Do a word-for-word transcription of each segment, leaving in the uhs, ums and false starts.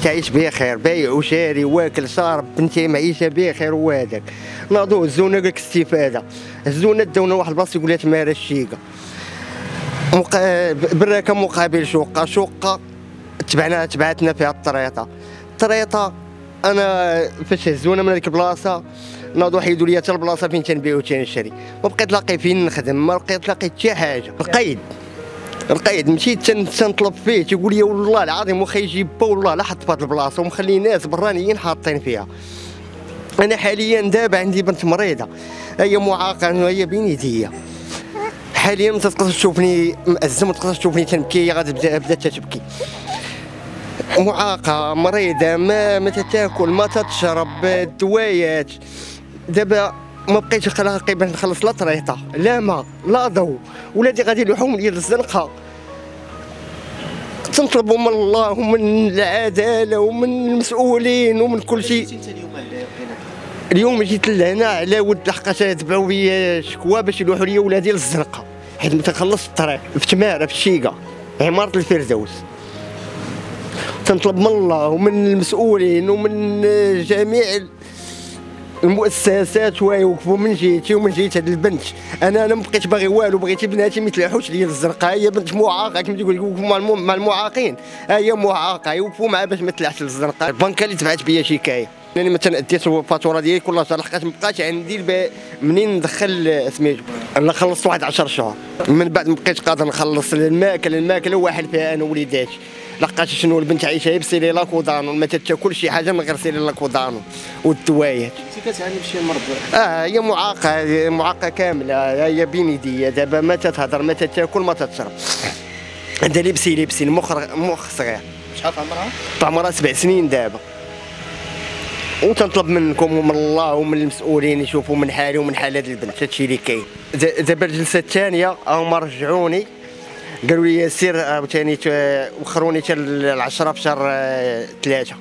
بنتي عايش بخير، بايع وشاري واكل شارب، بنتي معيشه بخير وهذاك. ناضو هزونا قالك استفاده، هزونا داونا واحد البلاصه يقول لها تمارا الشيقه مقا... براكه مقابل شقه شقه تبعنا تبعتنا فيها الطريطه الطريطه. انا فاش هزونا من هذيك البلاصه ناضو حيدوا لي حتى البلاصه فين تنبيع وتنشري، ما بقيت لاقي فين نخدم، ما بقيت لاقي حتى حاجه. القيد القيد مشيت تنطلب فيه تيقول لي والله العظيم واخا يجيب با والله لا حط في هذه البلاصه ومخلي ناس برانيين حاطين فيها. انا حاليا دابا عندي بنت مريضه هي معاقه هي بين يديا، حاليا ما تقدرش تشوفني مأزم، ما تقدرش تشوفني تنبكي، غادي بدات تبكي. معاقه مريضه ما ما تاكل ما تشرب الدوايات. دابا ما بقيتش لاقي باش نخلص لا طريطه لا ما لا ضو، ولادي غادي يلوحوا لي الزنقه. تنطلبوا من الله ومن العداله ومن المسؤولين ومن كل شيء. اليوم جيت لهنا على ود لحقاش تبعوا بيا شكوى باش يلوحوا لي ولادي للزنقه حيت ما تنخلصش الطريق في تماره في الشيقه عماره الفردوس. تنطلب من الله ومن المسؤولين ومن جميع المؤسسات ويوقفوا من جهتي ومن جهه هذه البنت. انا انا ما بقيتش باغي والو، بغيتي بناتي ما يتلاحوش ليا الزرقاء. هي بنت معاقه كما تقول يوقفوا مع المعاقين، هي معاقه يوقفوا معها باش ما تلاحش للزرقاء. البنكه اللي تبعت بيا شكايه لاني ما تنأديت الفاتوره ديالي كل شهر لحقاش ما بقاش عندي منين ندخل سميتو. انا خلصت واحد عشر شهور من بعد ما بقيتش قادر نخلص الماكله الماكله واحد فيها انا وليداتي. لقاش شنو البنت عايشه بسيلي لاكودانو ما تاكل شي حاجه من غير سيلي لاكودانو والدوايات. انت كتعاني بشي مرض؟ اه هي معاقه معاقه كامله، هي بين يديا دابا ما تتهضر ما تاكل ما تشرب. عندها لبسي لبسي مخ مخ صغير. شحال عمرها؟ عمرها سبع سنين دابا. وتنطلب منكم ومن الله ومن المسؤولين يشوفوا من حالي ومن حال هذه البنت. هادشي اللي كاين. دابا الجلسه الثانيه هما رجعوني قالوا لي سير عاوتاني وخروني حتى العشرة في شهر ثلاثة.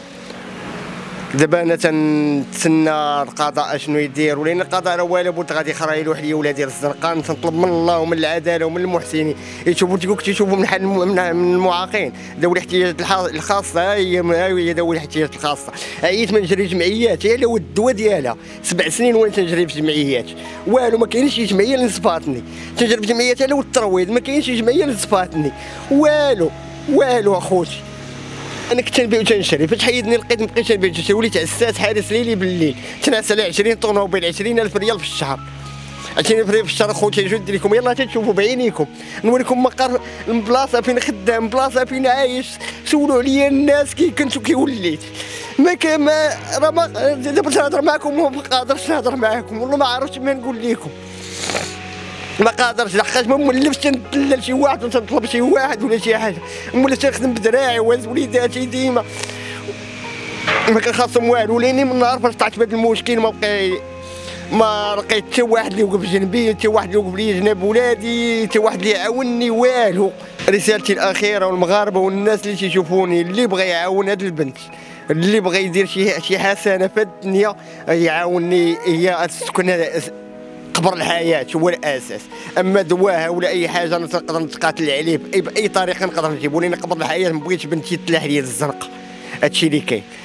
دابا انا تنتسنى القضاء اشنو يدير، ولان القضاء راه والو بد غادي يخرج يلوح لي ولادي للزنقه. تنطلب من الله ومن العداله ومن المحسنين يشوفوا تيقولك تيشوفوا من حال من المعاقين ذوي الاحتياجات الخاصه. هي هي ذوي الاحتياجات الخاصه. عييت من نجري جمعيات هي لو الدواء ديالها سبع سنين وانا تنجري في جمعيات والو، ما كاينش شي جمعيه اللي نصفاتني. تنجري في جمعيات على الترويض ما كاينش شي جمعيه اللي نصفاتني والو والو اخوتي. انا كنت نبيع وتنشري فاش حيدني لقيت ما بقيتش نبيع وتنشري، وليت عساس حارس ليلي بالليل تنعس على عشرين طونوبيل عشرين ألف ريال في الشهر. عشرين ألف ريال في الشهر خوتي جود لكم يلاه تشوفوا بعينيكم نوريكم مقر البلاصه فين خدام البلاصه فين عايش. سولوا عليا الناس كي كنت وكي وليت ما كان ما راه ما دابا نهضر معكم وما قادرش نهضر معكم والله ما عرفتش ما نقول لكم. ما قادرش لحقاش ما مولفش ندلل شي واحد وتنطلب شي واحد ولا شي حاجه، مولف تنخدم بدراعي وهز وليداتي ديما ما كان خاصهم والو. لاني من نهار فاش طلعت بهذا المشكل ما بقى ما لقيت حتى واحد اللي يوقف جنبي، حتى واحد اللي يوقف لي جنب ولادي، حتى واحد اللي يعاونني والو. رسالتي الاخيره والمغاربه والناس اللي تيشوفوني اللي بغى يعاون هذه البنت، اللي بغى يدير شي شي حسنه في الدنيا يعاونني. هي تسكن قبر الحياه هو الاساس، اما دواها ولا اي حاجه انا نقدر نتقاتل عليه باي طريقه نقدر نجيبو، لان قبر الحياه ما بغيتش بنتي تلاح لي الزنقه. هادشي اللي كاين.